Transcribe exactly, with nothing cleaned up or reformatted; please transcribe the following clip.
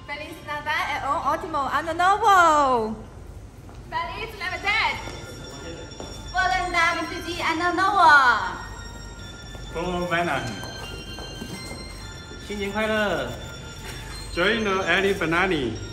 Feliz Natal e un ottimo anno nuovo! Feliz Navidad! Volendam feliz anno nuovo! Bon Weihnachten! 新年快乐 Joyno Ali Banani!